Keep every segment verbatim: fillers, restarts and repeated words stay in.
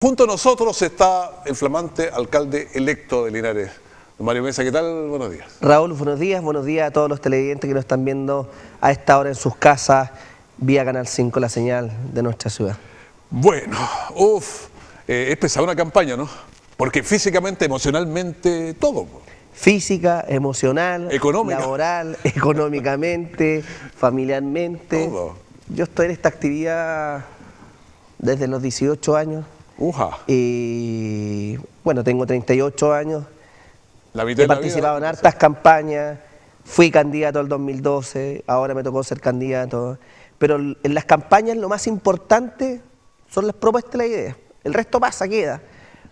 Junto a nosotros está el flamante alcalde electo de Linares. Mario Mesa, ¿qué tal? Buenos días. Raúl, buenos días. Buenos días a todos los televidentes que nos están viendo a esta hora en sus casas, vía Canal cinco, la señal de nuestra ciudad. Bueno, uff, eh, es pesada una campaña, ¿no? Porque físicamente, emocionalmente, todo. Física, emocional, Económica. laboral, económicamente, familiarmente. Todo. Yo estoy en esta actividad desde los dieciocho años. Uja. Y bueno, tengo treinta y ocho años. La mitad He de la participado vida, en hartas campañas. Fui candidato al dos mil doce, ahora me tocó ser candidato. Pero en las campañas lo más importante son las propuestas y las ideas. El resto pasa, queda.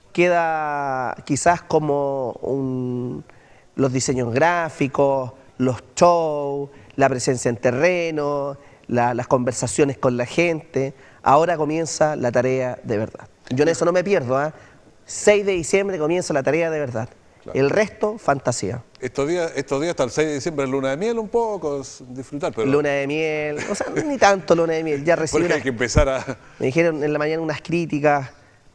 Queda quizás como un, los diseños gráficos, los shows, la presencia en terreno, la, las conversaciones con la gente. Ahora comienza la tarea de verdad. Yo en eso no me pierdo, ¿eh? seis de diciembre comienza la tarea de verdad. Claro. El resto, fantasía. Estos días, estos días hasta el seis de diciembre es luna de miel un poco, disfrutar. Pero... Luna de miel, o sea, ni tanto luna de miel. Ya recibí Porque una... hay que empezar a... Me dijeron en la mañana unas críticas,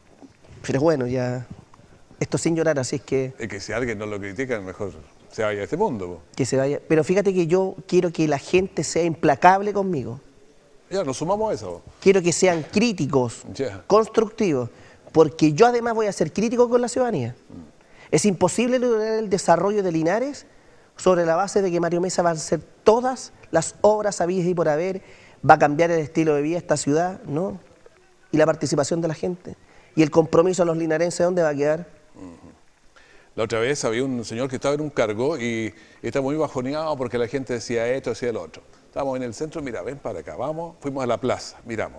pero bueno, ya... Esto sin llorar, así es que... Es que si alguien no lo critica, mejor se vaya a este mundo. Po. Que se vaya. Pero fíjate que yo quiero que la gente sea implacable conmigo. Ya, nos sumamos a eso. Po. Quiero que sean críticos, ya. constructivos, porque yo además voy a ser crítico con la ciudadanía. Mm. Es imposible lograr el desarrollo de Linares sobre la base de que Mario Mesa va a hacer todas las obras habidas y por haber, va a cambiar el estilo de vida de esta ciudad, ¿no? Y la participación de la gente. Y el compromiso a los linarenses, ¿dónde va a quedar? Uh-huh. La otra vez había un señor que estaba en un cargo y estaba muy bajoneado porque la gente decía esto, decía lo otro. Estábamos en el centro, mira, ven para acá, vamos, fuimos a la plaza, miramos.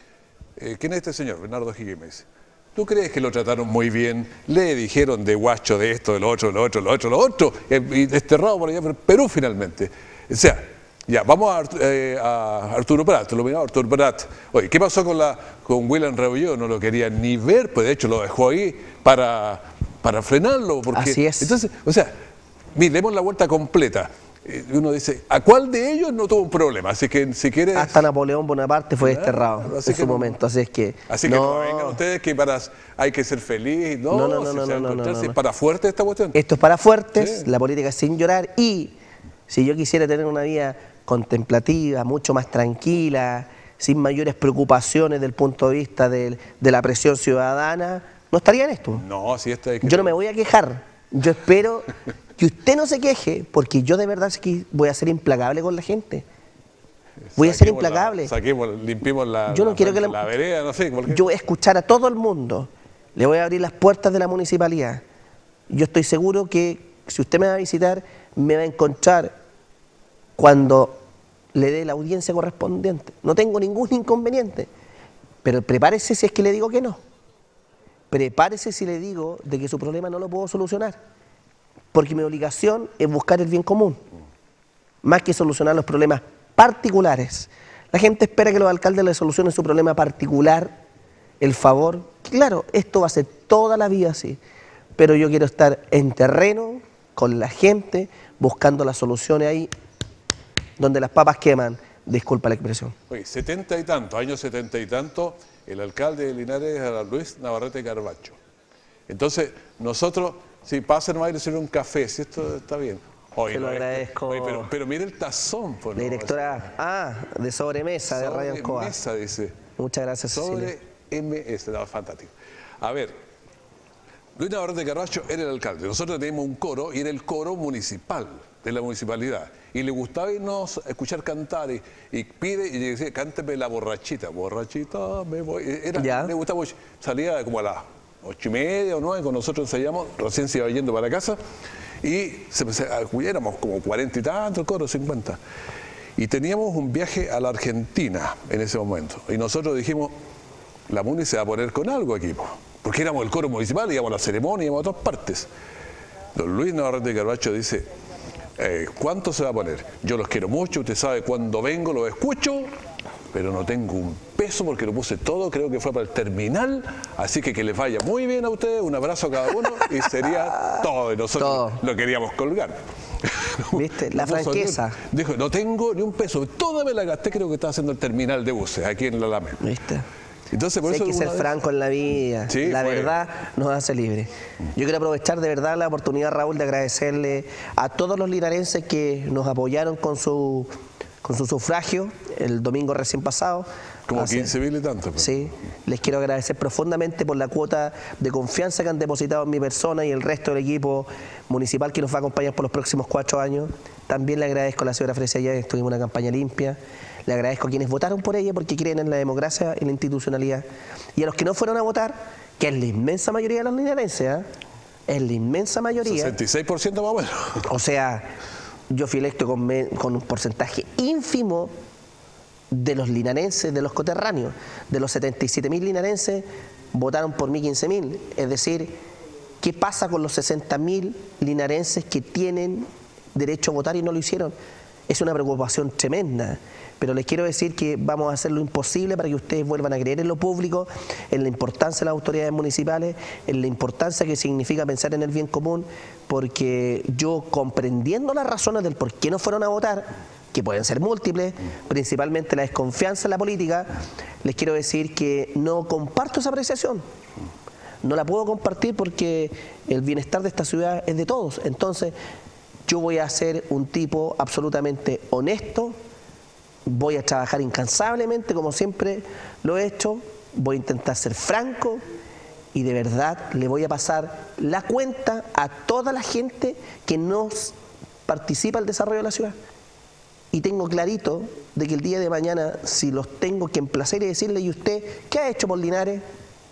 Eh, ¿Quién es este señor? Bernardo Higgins. ¿Tú crees que lo trataron muy bien? Le dijeron de guacho, de esto, de lo otro, de lo otro, de lo otro, de lo otro, y desterrado por allá por Perú finalmente. O sea, ya, vamos a, eh, a Arturo Prat, te lo miraba Arturo Prat. Oye, ¿qué pasó con, la, con William Rebolledo? No lo quería ni ver, pues de hecho lo dejó ahí para, para frenarlo. Porque, así es. Entonces, o sea, miremos la vuelta completa. Uno dice, ¿a cuál de ellos no tuvo un problema? Así que si quieres... Hasta Napoleón Bonaparte fue desterrado ah, en su no, momento, así es que... Así no, que no vengan ustedes que para, hay que ser feliz. No, no, no, no, si no, se no, no, no, no, si no. es para fuerte esta cuestión. Esto es para fuertes, sí. La política es sin llorar y si yo quisiera tener una vida contemplativa, mucho más tranquila, sin mayores preocupaciones del punto de vista de, de la presión ciudadana, no estaría en esto. No, si esta es que... Yo no me voy a quejar, yo espero... que usted no se queje, porque yo de verdad voy a ser implacable con la gente. Voy saquemos a ser implacable. La, saquemos, limpiemos la, yo no la, quiero que la, la vereda, no sé. Yo voy a escuchar a todo el mundo. Le voy a abrir las puertas de la municipalidad. Yo estoy seguro que si usted me va a visitar, me va a encontrar cuando le dé la audiencia correspondiente. No tengo ningún inconveniente. Pero prepárese si es que le digo que no. Prepárese si le digo de que su problema no lo puedo solucionar. Porque mi obligación es buscar el bien común, más que solucionar los problemas particulares. La gente espera que los alcaldes le solucionen su problema particular, el favor. Claro, esto va a ser toda la vida así, pero yo quiero estar en terreno, con la gente, buscando las soluciones ahí, donde las papas queman, disculpa la expresión. Oye, setenta y tanto, años setenta y tanto, el alcalde de Linares era Luis Navarrete Carbacho. Entonces, nosotros... Sí, pasen a ir a hacer un café, si esto está bien. Oye, Te lo no, agradezco. Oye, pero, pero mire el tazón. Pues, la directora, no, ah, de sobremesa, sobre de Radio Alcoa. Sobremesa, dice. Muchas gracias, Sobre Cecilia. M S, no, fantástico. A ver, Luis Navarrete Carbacho era el alcalde. Nosotros teníamos un coro y era el coro municipal, de la municipalidad. Y le gustaba irnos a escuchar cantar y, y pide y decía, cánteme la borrachita. Borrachita, me voy. Era, ¿Ya? Le gustaba mucho. Salía como a las ocho y media o nueve, con nosotros ensayamos, recién se iba yendo para casa, y se, éramos como cuarenta y tantos, el coro, cincuenta. Y teníamos un viaje a la Argentina en ese momento. Y nosotros dijimos, la Muni se va a poner con algo aquí, porque éramos el coro municipal, íbamos a la ceremonia, íbamos a todas partes. Don Luis Navarrete Carbacho dice, eh, ¿cuánto se va a poner? Yo los quiero mucho, usted sabe, cuando vengo los escucho, pero no tengo un peso porque lo puse todo, creo que fue para el terminal, así que que les vaya muy bien a ustedes, un abrazo a cada uno y sería todo, y nosotros todo. Lo queríamos colgar. ¿Viste? La franqueza. Dijo, no tengo ni un peso, toda me la gasté, creo que estaba haciendo el terminal de buses aquí en la Alameda. ¿Viste? Entonces, por si eso hay que ser vez... franco en la vida, sí, la fue... verdad nos hace libres. Yo quiero aprovechar de verdad la oportunidad, Raúl, de agradecerle a todos los linarenses que nos apoyaron con su, con su sufragio el domingo recién pasado. Como Hace, quince mil y tanto. Pues. Sí, les quiero agradecer profundamente por la cuota de confianza que han depositado en mi persona y el resto del equipo municipal que nos va a acompañar por los próximos cuatro años. También le agradezco a la señora Fresia, ya estuvimos en una campaña limpia. Le agradezco a quienes votaron por ella porque creen en la democracia y la institucionalidad. Y a los que no fueron a votar, que es la inmensa mayoría de los linarenses, ¿eh? Es la inmensa mayoría. sesenta y seis por ciento más o menos. O sea, yo fui electo con, me, con un porcentaje ínfimo de los linarenses, de los coterráneos. De los setenta y siete mil linarenses, votaron por mí quince mil. Es decir, ¿qué pasa con los sesenta mil linarenses que tienen derecho a votar y no lo hicieron? Es una preocupación tremenda. Pero les quiero decir que vamos a hacer lo imposible para que ustedes vuelvan a creer en lo público, en la importancia de las autoridades municipales, en la importancia que significa pensar en el bien común, porque yo, comprendiendo las razones del por qué no fueron a votar, que pueden ser múltiples, principalmente la desconfianza en la política, les quiero decir que no comparto esa apreciación. No la puedo compartir porque el bienestar de esta ciudad es de todos. Entonces, yo voy a ser un tipo absolutamente honesto, voy a trabajar incansablemente como siempre lo he hecho, voy a intentar ser franco y de verdad le voy a pasar la cuenta a toda la gente que nos participa en el desarrollo de la ciudad. Y tengo clarito de que el día de mañana, si los tengo que emplacer y decirle, ¿y usted qué ha hecho por Linares?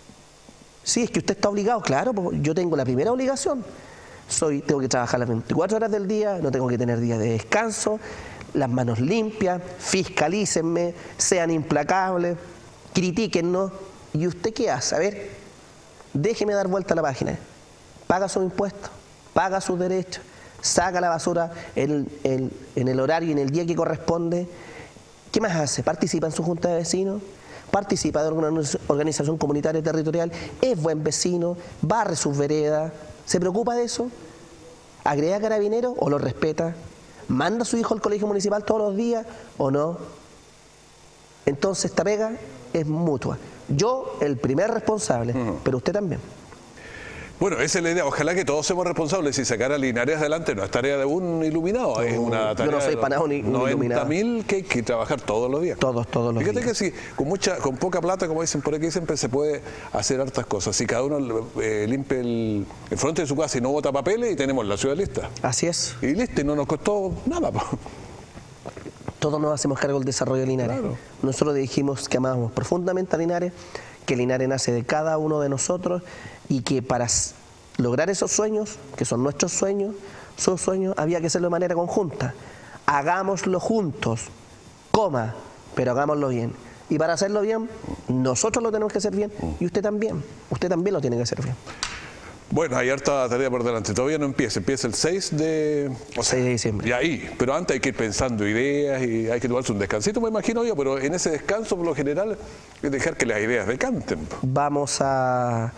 Sí, es que usted está obligado, claro, pues yo tengo la primera obligación. Soy, tengo que trabajar las veinticuatro horas del día, no tengo que tener días de descanso, las manos limpias, fiscalícenme, sean implacables, critíquennos. ¿Y usted qué hace? A ver, déjeme dar vuelta a la página. Paga sus impuestos, paga sus derechos, saca la basura en, en, en el horario y en el día que corresponde. ¿Qué más hace? Participa en su junta de vecinos, participa de una organización comunitaria territorial, es buen vecino, barre sus veredas. ¿Se preocupa de eso? ¿Agrega carabineros o lo respeta? ¿Manda a su hijo al colegio municipal todos los días o no? Entonces esta pega es mutua. Yo, el primer responsable, uh-huh. pero usted también. Bueno, esa es la idea. Ojalá que todos seamos responsables y sacar a Linares adelante no es tarea de un iluminado, no, es una tarea yo no soy para nada un iluminado. noventa mil que hay que trabajar todos los días. Todos, todos los Fíjate días. Fíjate que sí, con mucha, con poca plata, como dicen por aquí, siempre se puede hacer hartas cosas. Si cada uno eh, limpia el, el frente de su casa y no bota papeles y tenemos la ciudad lista. Así es. Y listo, y no nos costó nada. Todos nos hacemos cargo del desarrollo de Linares. Claro. Nosotros dijimos que amábamos profundamente a Linares, que Linares nace de cada uno de nosotros y que para lograr esos sueños, que son nuestros sueños, sus sueños, había que hacerlo de manera conjunta. Hagámoslo juntos, coma, pero hagámoslo bien. Y para hacerlo bien, nosotros lo tenemos que hacer bien y usted también. Usted también lo tiene que hacer bien. Bueno, hay harta tarea por delante. Todavía no empieza. Empieza el seis de... O sea, seis de diciembre. Y ahí. Pero antes hay que ir pensando ideas y hay que tomarse un descansito, me imagino yo. Pero en ese descanso, por lo general, es dejar que las ideas decanten. Vamos a...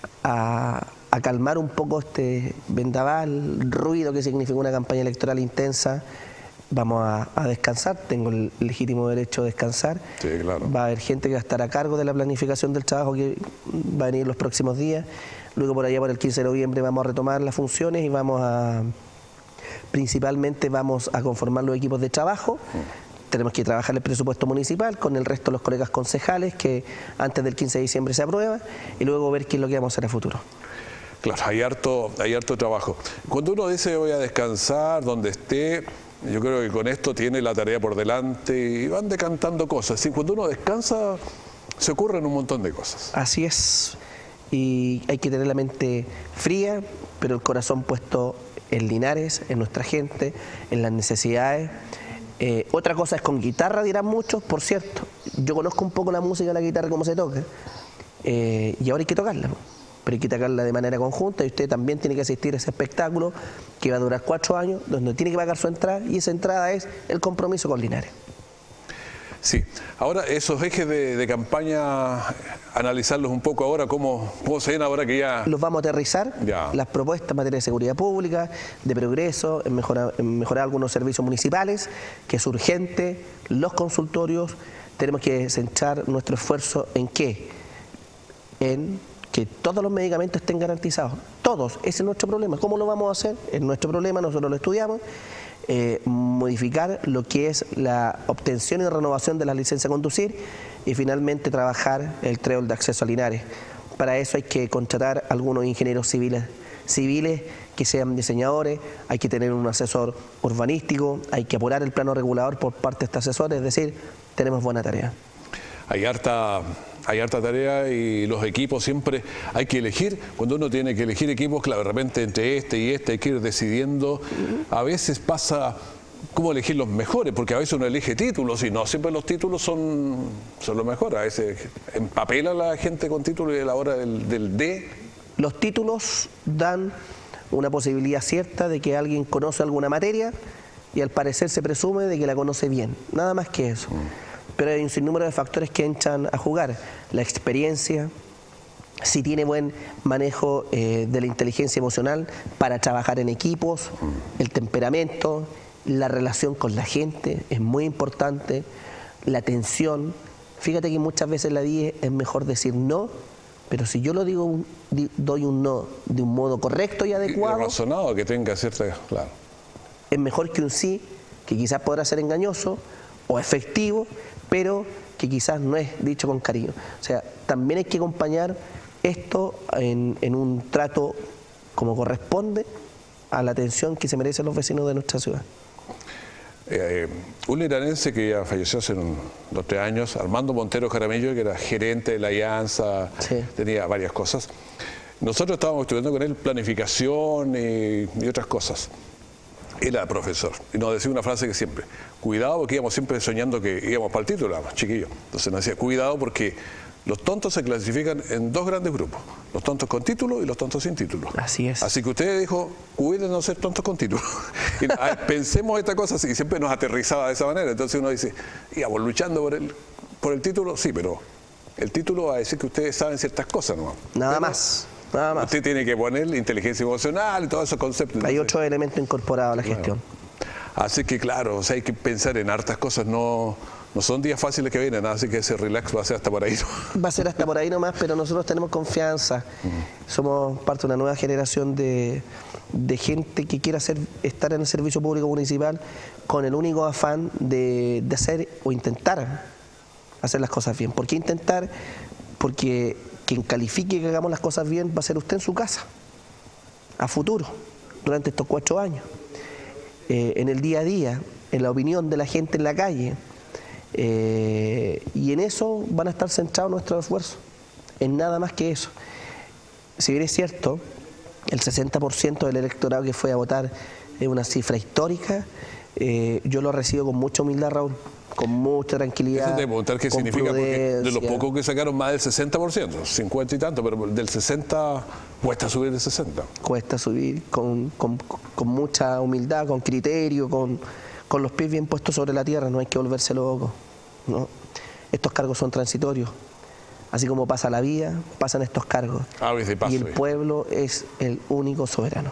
a a calmar un poco este vendaval, ruido que significa una campaña electoral intensa. Vamos a, a descansar, tengo el legítimo derecho a descansar. Sí, claro. Va a haber gente que va a estar a cargo de la planificación del trabajo que va a venir los próximos días. Luego por allá por el quince de noviembre vamos a retomar las funciones y vamos a, principalmente vamos a conformar los equipos de trabajo. Mm. Tenemos que trabajar el presupuesto municipal con el resto de los colegas concejales que antes del quince de diciembre se aprueba y luego ver qué es lo que vamos a hacer a futuro. Claro, hay harto, hay harto trabajo. Cuando uno dice voy a descansar, donde esté, yo creo que con esto tiene la tarea por delante y van decantando cosas. ¿Sí? Cuando uno descansa, se ocurren un montón de cosas. Así es. Y hay que tener la mente fría, pero el corazón puesto en Linares, en nuestra gente, en las necesidades. Eh, otra cosa es con guitarra, dirán muchos, por cierto. Yo conozco un poco la música de la guitarra, cómo se toca, eh, y ahora hay que tocarla. Pero hay que tocarla de manera conjunta y usted también tiene que asistir a ese espectáculo que va a durar cuatro años, donde tiene que pagar su entrada y esa entrada es el compromiso con Linares. Sí, ahora esos ejes de, de campaña, analizarlos un poco ahora, ¿cómo, cómo se ven ahora que ya...? Los vamos a aterrizar, ya. Las propuestas en materia de seguridad pública, de progreso, en mejorar, en mejorar algunos servicios municipales, que es urgente, los consultorios, tenemos que centrar nuestro esfuerzo en qué, en que todos los medicamentos estén garantizados, todos, ese es nuestro problema. ¿Cómo lo vamos a hacer? Es nuestro problema, nosotros lo estudiamos. Eh, modificar lo que es la obtención y renovación de la licencia de conducir y finalmente trabajar el trébol de acceso a Linares. Para eso hay que contratar algunos ingenieros civiles, civiles que sean diseñadores, hay que tener un asesor urbanístico, hay que apurar el plano regulador por parte de este asesor, es decir, tenemos buena tarea. Hay harta, hay harta tarea y los equipos siempre hay que elegir. Cuando uno tiene que elegir equipos, claro, de repente entre este y este hay que ir decidiendo. A veces pasa cómo elegir los mejores, porque a veces uno elige títulos y no siempre los títulos son, son los mejores. A veces empapela a la gente con títulos y a la hora del, del D. Los títulos dan una posibilidad cierta de que alguien conoce alguna materia y al parecer se presume de que la conoce bien. Nada más que eso. Mm. Pero hay un sinnúmero de factores que entran a jugar. La experiencia, si tiene buen manejo eh, de la inteligencia emocional para trabajar en equipos, el temperamento, la relación con la gente es muy importante, la atención. Fíjate que muchas veces en la vida es mejor decir no, pero si yo lo digo, doy un no de un modo correcto y adecuado. Y razonado, que tenga cierta, claro. Es mejor que un sí, que quizás podrá ser engañoso o efectivo, pero que quizás no es dicho con cariño. O sea, también hay que acompañar esto en, en un trato como corresponde a la atención que se merecen los vecinos de nuestra ciudad. Eh, un liranense que ya falleció hace un, dos tres años, Armando Montero Jaramillo, que era gerente de la Alianza, sí. Tenía varias cosas. Nosotros estábamos estudiando con él planificación y, y otras cosas. Él era profesor y nos decía una frase que siempre, cuidado, porque íbamos siempre soñando que íbamos para el título, éramos chiquillos. Entonces nos decía, cuidado porque los tontos se clasifican en dos grandes grupos, los tontos con título y los tontos sin título. Así es. Así que usted dijo, cuiden de no ser tontos con título. Y, a ver, pensemos esta cosa así, y siempre nos aterrizaba de esa manera. Entonces uno dice, íbamos luchando por el, por el título, sí, pero el título va a decir que ustedes saben ciertas cosas, ¿no? Nada pero, más. Nada más. Usted tiene que poner inteligencia emocional y todos esos conceptos. Hay otro elemento incorporado a la gestión. Claro. Así que claro, o sea, hay que pensar en hartas cosas, no, no son días fáciles que vienen, así que ese relax va a ser hasta por ahí. Va a ser hasta por ahí nomás, pero nosotros tenemos confianza. Uh-huh. Somos parte de una nueva generación de, de gente que quiere hacer, estar en el servicio público municipal con el único afán de, de hacer o intentar hacer las cosas bien. ¿Por qué intentar? Porque quien califique que hagamos las cosas bien va a ser usted en su casa, a futuro, durante estos cuatro años. Eh, en el día a día, en la opinión de la gente en la calle, eh, y en eso van a estar centrados nuestros esfuerzos, en nada más que eso. Si bien es cierto, el sesenta por ciento del electorado que fue a votar es una cifra histórica, eh, yo lo recibo con mucha humildad, Raúl, con mucha tranquilidad. Eso te preguntar qué significa, porque de los pocos que sacaron más del sesenta por ciento, cincuenta y tanto, pero del sesenta cuesta subir de sesenta. Cuesta subir con, con, con mucha humildad, con criterio, con, con los pies bien puestos sobre la tierra, no hay que volverse loco, ¿no? Estos cargos son transitorios, así como pasa la vida, pasan estos cargos. A veces paso, y el pueblo es el único soberano.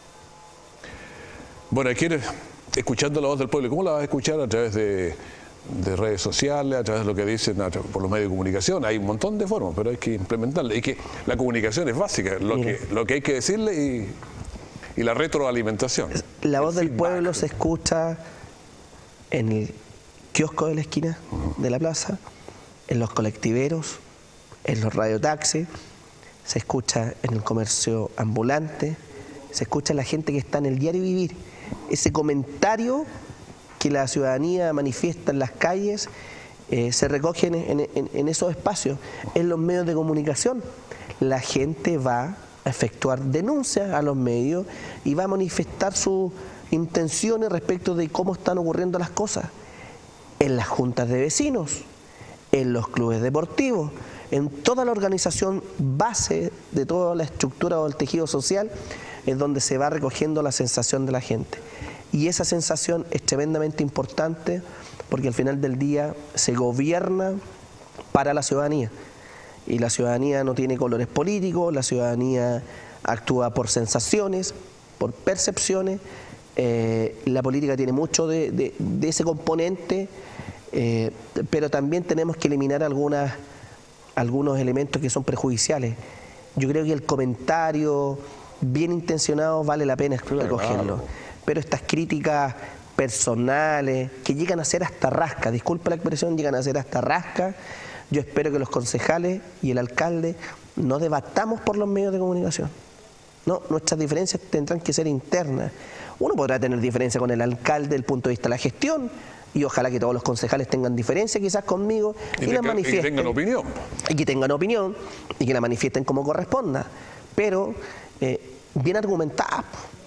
Bueno, aquí escuchando la voz del pueblo, ¿cómo la vas a escuchar? A través de, de redes sociales, a través de lo que dicen a través, por los medios de comunicación. Hay un montón de formas, pero hay que implementarla. Y que la comunicación es básica, lo, que, lo que hay que decirle y, y la retroalimentación. La voz del pueblo se escucha en el kiosco de la esquina uh-huh. de la plaza, en los colectiveros, en los radiotaxis, se escucha en el comercio ambulante, se escucha en la gente que está en el diario vivir. Ese comentario que la ciudadanía manifiesta en las calles eh, se recoge en, en, en esos espacios, en los medios de comunicación. La gente va a efectuar denuncias a los medios y va a manifestar sus intenciones respecto de cómo están ocurriendo las cosas. En las juntas de vecinos, en los clubes deportivos, en toda la organización base de toda la estructura o el tejido social, es donde se va recogiendo la sensación de la gente. Y esa sensación es tremendamente importante porque al final del día se gobierna para la ciudadanía. Y la ciudadanía no tiene colores políticos, la ciudadanía actúa por sensaciones, por percepciones. Eh, la política tiene mucho de, de, de ese componente Eh, pero también tenemos que eliminar algunas, algunos elementos que son perjudiciales. Yo creo que el comentario bien intencionado vale la pena recogerlo. Claro. Pero estas críticas personales que llegan a ser hasta rasca, disculpa la expresión, llegan a ser hasta rasca, yo espero que los concejales y el alcalde no debatamos por los medios de comunicación. No, nuestras diferencias tendrán que ser internas. Uno podrá tener diferencia con el alcalde desde el punto de vista de la gestión, y ojalá que todos los concejales tengan diferencia quizás conmigo y, y la manifiesten. Y que tengan opinión. Y que tengan opinión y que la manifiesten como corresponda. Pero eh, bien argumentada.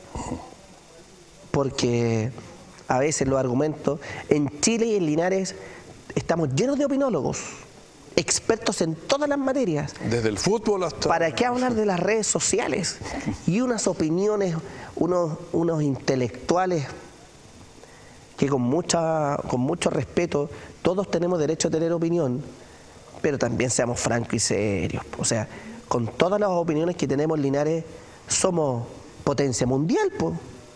Porque a veces los argumentos, en Chile y en Linares estamos llenos de opinólogos, expertos en todas las materias. Desde el fútbol hasta... ¿Para qué hablar de las redes sociales? Y unas opiniones, unos, unos intelectuales que con, mucha, con mucho respeto, todos tenemos derecho a tener opinión, pero también seamos francos y serios. O sea, con todas las opiniones que tenemos en Linares, somos potencia mundial, pues.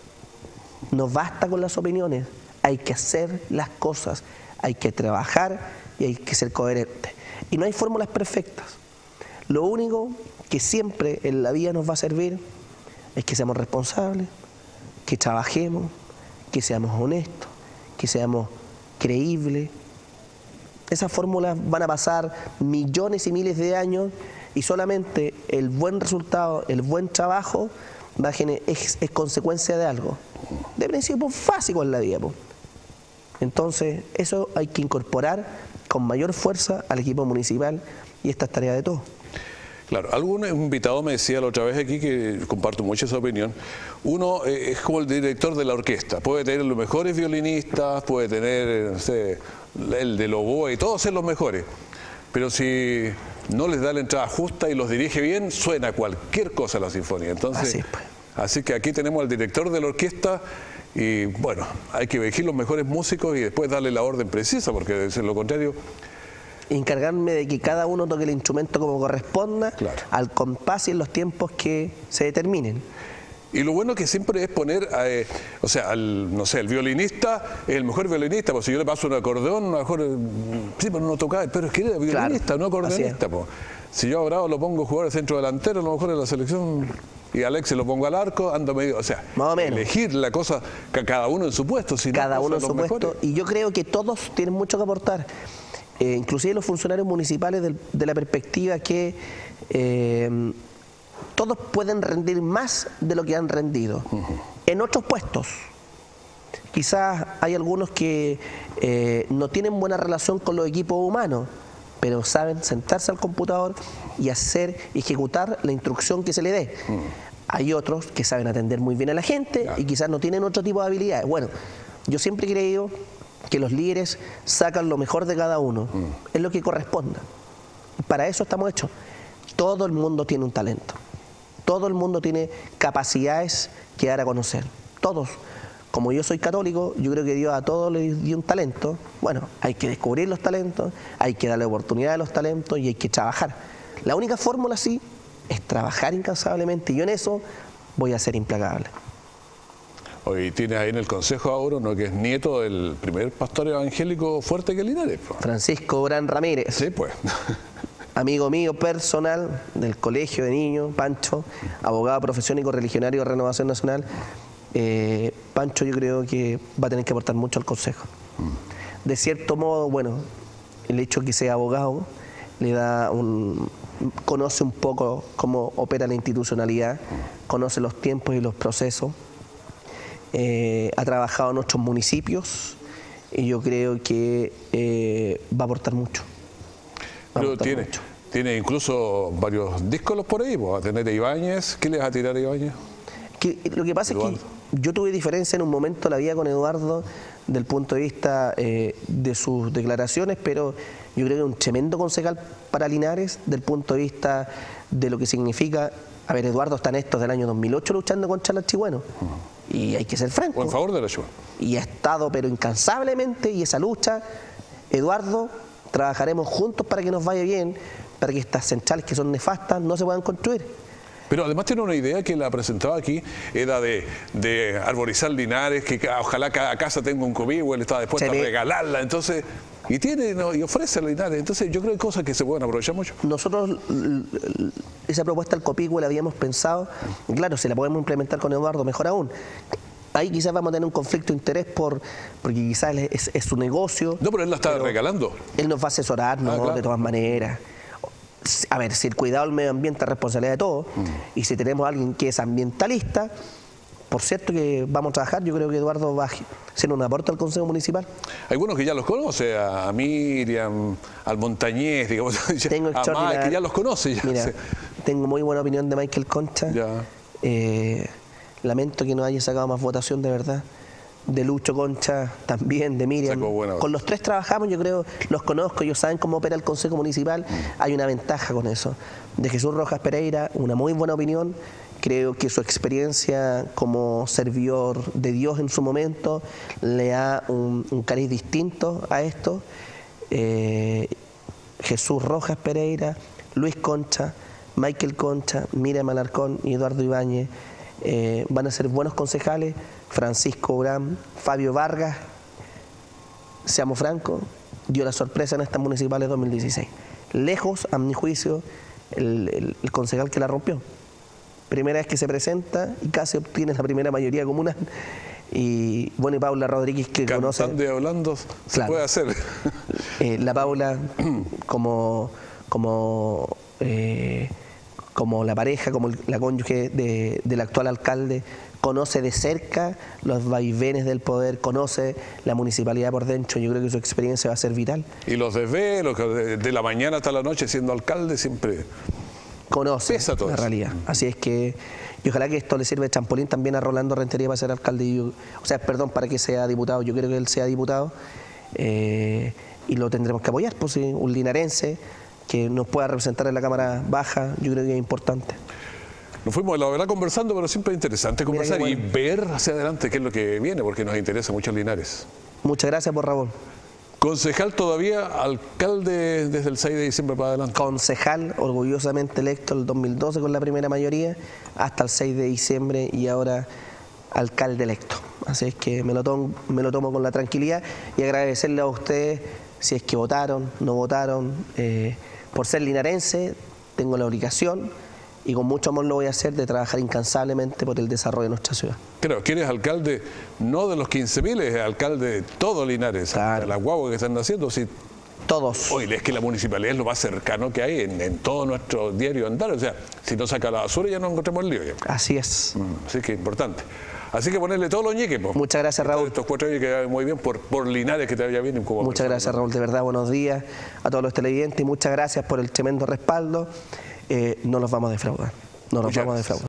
No basta con las opiniones, hay que hacer las cosas, hay que trabajar y hay que ser coherentes. Y no hay fórmulas perfectas. Lo único que siempre en la vida nos va a servir es que seamos responsables, que trabajemos, que seamos honestos, que seamos creíbles. Esas fórmulas van a pasar millones y miles de años y solamente el buen resultado, el buen trabajo va a generar, es, es consecuencia de algo, de principios básicos en la vida. Po. Entonces eso hay que incorporar con mayor fuerza al equipo municipal y esta es tarea de todos. Claro, algún invitado me decía la otra vez aquí, que comparto mucho esa opinión, uno eh, es como el director de la orquesta, puede tener los mejores violinistas, puede tener, no sé, el del oboe y todos ser los mejores, pero si no les da la entrada justa y los dirige bien, suena cualquier cosa la sinfonía. Entonces, así, pues. Así que aquí tenemos al director de la orquesta y bueno, hay que elegir los mejores músicos y después darle la orden precisa, porque de lo contrario... encargarme de que cada uno toque el instrumento como corresponda, claro, al compás y en los tiempos que se determinen. Y lo bueno que siempre es poner, eh, o sea, al, no sé, el violinista es el mejor violinista, porque si yo le paso un acordeón, a lo mejor, sí, pero no toca, pero es que era violinista, claro, no acordeonista. Po. Si yo a Bravo lo pongo a jugar al centro delantero, a lo mejor en la selección, y a Alex se lo pongo al arco, ando medio, o sea, más o menos. Elegir la cosa, cada uno en su puesto. Si cada no, uno en su puesto, y yo creo que todos tienen mucho que aportar. Eh, inclusive los funcionarios municipales de, de la perspectiva que eh, todos pueden rendir más de lo que han rendido uh-huh. en otros puestos. Quizás hay algunos que eh, no tienen buena relación con los equipos humanos, pero saben sentarse al computador y hacer, ejecutar la instrucción que se le dé. Uh-huh. Hay otros que saben atender muy bien a la gente claro. y quizás no tienen otro tipo de habilidades. Bueno, yo siempre he creído que los líderes sacan lo mejor de cada uno, mm. es lo que corresponda. Para eso estamos hechos. Todo el mundo tiene un talento, todo el mundo tiene capacidades que dar a conocer, todos. Como yo soy católico, yo creo que Dios a todos les dio un talento. Bueno, hay que descubrir los talentos, hay que darle oportunidad a los talentos y hay que trabajar. La única fórmula, sí, es trabajar incansablemente y yo en eso voy a ser implacable. Hoy tienes ahí en el Consejo ahora uno que es nieto del primer pastor evangélico fuerte que Linares. Francisco Gran Ramírez. Sí, pues. Amigo mío personal del colegio de niños, Pancho, abogado profesional religionario de Renovación Nacional. Eh, Pancho yo creo que va a tener que aportar mucho al Consejo. Mm. De cierto modo, bueno, el hecho de que sea abogado le da un... conoce un poco cómo opera la institucionalidad, conoce los tiempos y los procesos. Eh, ha trabajado en otros municipios y yo creo que eh, va a aportar mucho. Va Pero aportar tiene, mucho. Tiene incluso varios díscolos por ahí, va a tener a Ibáñez. ¿Qué le vas a tirar a Ibáñez? Que, lo que pasa Eduardo. es que yo tuve diferencia en un momento de la vida con Eduardo del punto de vista eh, de sus declaraciones, pero yo creo que es un tremendo concejal para Linares del punto de vista de lo que significa. A ver, Eduardo está en estos del año dos mil ocho luchando contra el archibueno. Uh-huh. Y hay que ser franco. O en favor de la ciudad. Y ha estado, pero incansablemente, y esa lucha, Eduardo, trabajaremos juntos para que nos vaya bien, para que estas centrales que son nefastas no se puedan construir. Pero además tiene una idea que la presentaba aquí, era de, de arborizar Linares, que ojalá cada casa tenga un cobijo, él estaba dispuesto a regalarla, entonces... Y tiene ¿no? y ofrece a Linares. Entonces yo creo que hay cosas que se pueden aprovechar mucho. Nosotros esa propuesta del Copihue la habíamos pensado, y claro, si la podemos implementar con Eduardo, mejor aún. Ahí quizás vamos a tener un conflicto de interés por, porque quizás es, es su negocio. No, pero él la está regalando. Él nos va a asesorar, ¿no? Ah, claro. De todas maneras. A ver, si el cuidado del medio ambiente es responsabilidad de todos, mm. y si tenemos a alguien que es ambientalista, por cierto que vamos a trabajar, yo creo que Eduardo va a hacer un aporte al Consejo Municipal. Algunos que ya los conoce, a Miriam, al Montañés, digamos, tengo a Mike, que ya los conoce. Ya. Mira, tengo muy buena opinión de Michael Concha. Ya. Eh, lamento que no haya sacado más votación, de verdad. De Lucho Concha también, de Miriam. Con los tres trabajamos, yo creo, los conozco, ellos saben cómo opera el Consejo Municipal. Mm. Hay una ventaja con eso. De Jesús Rojas Pereira, una muy buena opinión. Creo que su experiencia como servidor de Dios en su momento le da un, un cariz distinto a esto. Eh, Jesús Rojas Pereira, Luis Concha, Michael Concha, Miriam Alarcón y Eduardo Ibáñez eh, van a ser buenos concejales. Francisco Urán, Fabio Vargas, seamos francos, dio la sorpresa en estas municipales dos mil dieciséis. Lejos, a mi juicio, el, el, el concejal que la rompió. Primera vez que se presenta y casi obtiene la primera mayoría comunal. Y bueno, y Paula Rodríguez, que Cantando conoce... Cantando y hablando, se claro, puede hacer. Eh, la Paula, como, como, eh, como la pareja, como la cónyuge de, del actual alcalde, conoce de cerca los vaivenes del poder, conoce la municipalidad por dentro. Yo creo que su experiencia va a ser vital. Y los desvelos, de, de la mañana hasta la noche siendo alcalde, siempre... conoce la realidad. Así es que, y ojalá que esto le sirva de trampolín también a Rolando Rentería para ser alcalde, y yo, o sea, perdón, para que sea diputado. Yo quiero que él sea diputado eh, y lo tendremos que apoyar, pues sí, un linarense que nos pueda representar en la Cámara Baja, yo creo que es importante. Nos fuimos, la verdad, conversando, pero siempre es interesante conversar bueno. y ver hacia adelante qué es lo que viene, porque nos interesa mucho Linares. Muchas gracias por Raúl. Concejal todavía, alcalde desde el seis de diciembre para adelante. Concejal, orgullosamente electo el dos mil doce con la primera mayoría, hasta el seis de diciembre y ahora alcalde electo. Así es que me lo tomo, me lo tomo con la tranquilidad y agradecerle a ustedes si es que votaron, no votaron. Eh, por ser linarense, tengo la obligación y con mucho amor lo voy a hacer de trabajar incansablemente por el desarrollo de nuestra ciudad. Creo que eres alcalde no de los quince mil, es alcalde de todo Linares, claro. de las guaguas que están naciendo. Sí. Todos. Oye, es que la municipalidad es lo más cercano que hay en, en todo nuestro diario andar. O sea, si no saca la basura ya no encontramos el lío. Ya. Así es. Mm, así que importante. Así que ponerle todos los ñeques. Po. Muchas gracias, Raúl. Estos cuatro años que vaya muy bien por, por Linares, que te vaya bien. Como muchas gracias, ¿no? Raúl. De verdad, buenos días a todos los televidentes y muchas gracias por el tremendo respaldo. Eh, no nos vamos a defraudar. No nos vamos a defraudar.